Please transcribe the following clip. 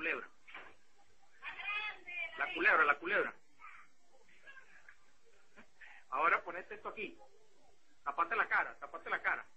culebra. La culebra, la culebra. Ahora ponete esto aquí. Tapate la cara, tapate la cara.